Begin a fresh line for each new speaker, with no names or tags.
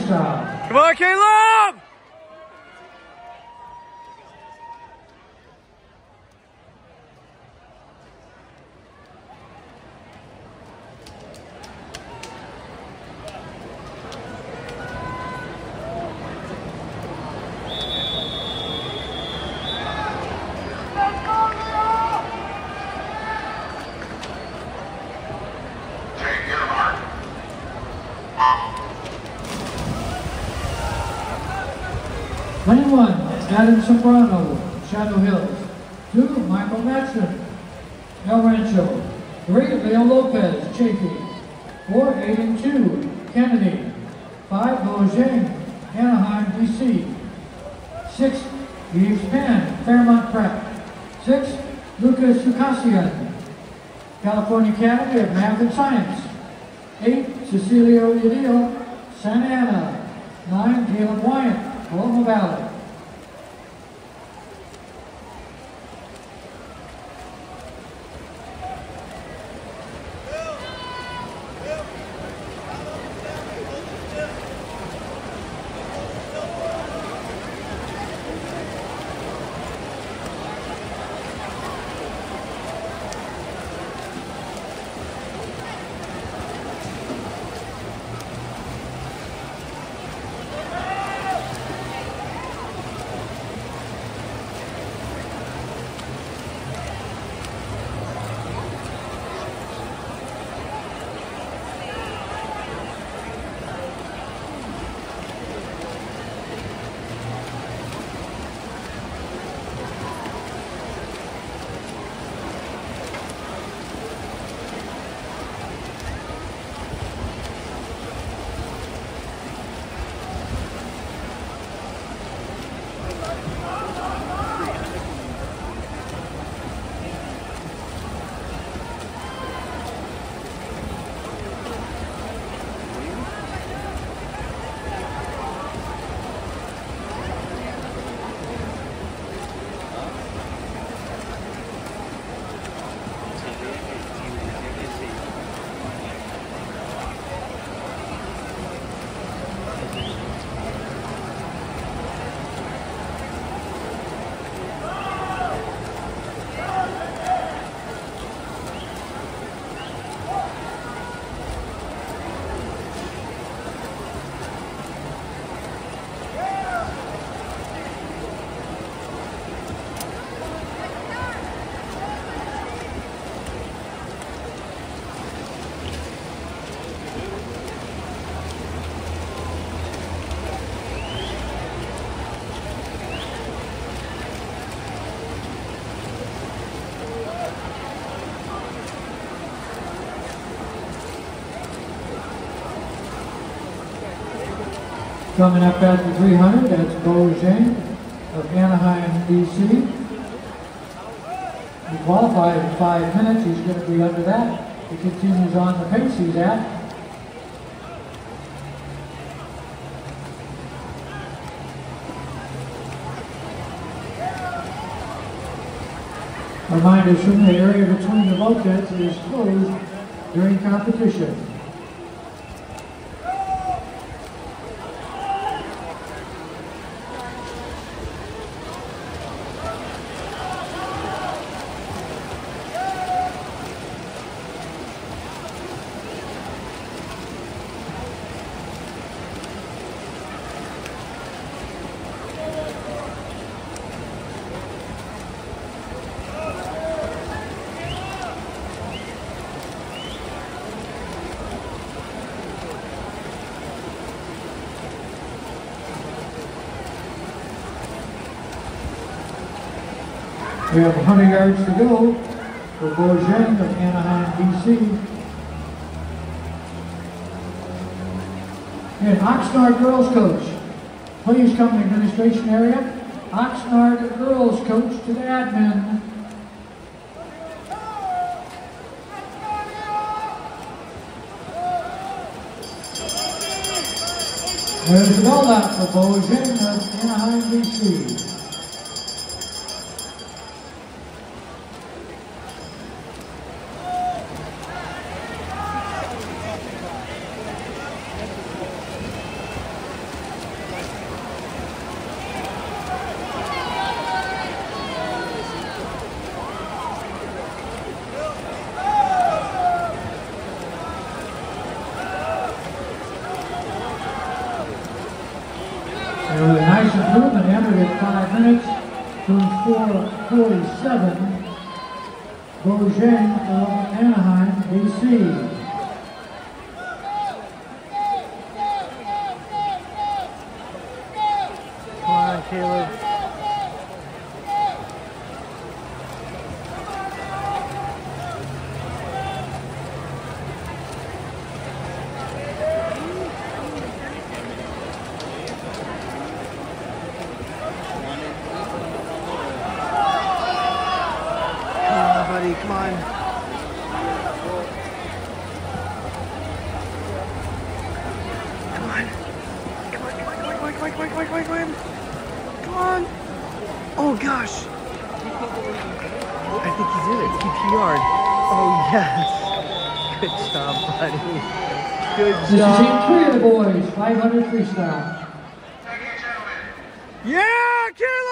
freestyle.
Come on, Caleb!
One, Adam Soprano, Shadow Hills. 2, Michael Matson, El Rancho. 3, Leo Lopez, Chafee. 4, Aiden 2, Kennedy. 5, Bo Zhang, Anaheim, DC. 6, Yves Penn, Fairmont Prep. 6, Lucas Sucassian, California Academy of Math and Science. 8, Cecilio Udillo, Santa Ana. 9, Caleb Wyant, Paloma Valley. Coming up at the 300, that's Bo Zhang of Anaheim, DC. He qualified in 5 minutes. He's going to be under that. He continues on the pace he's at. Reminders from the area between the bulkheads is closed during competition. We have 100 yards to go for Bo Zhang of Anaheim, DC. And Oxnard girls coach, please come to the administration area. Oxnard girls coach to the admin. There's the ball out for Bo Zhang of Anaheim, DC. It was a nice improvement, entered in 5 minutes, doing 4:47. Bojang of Anaheim, BC.
Come on, Caleb. Buddy, come on. Come on. Come on, come on, come on, come on, come on, come on, come on, come on. Come on. Oh gosh. I think he did it. PPR'd. Oh yes. Good job, buddy. Good job.
This is team 3 of the boys, 500 freestyle.
Yeah, Caleb!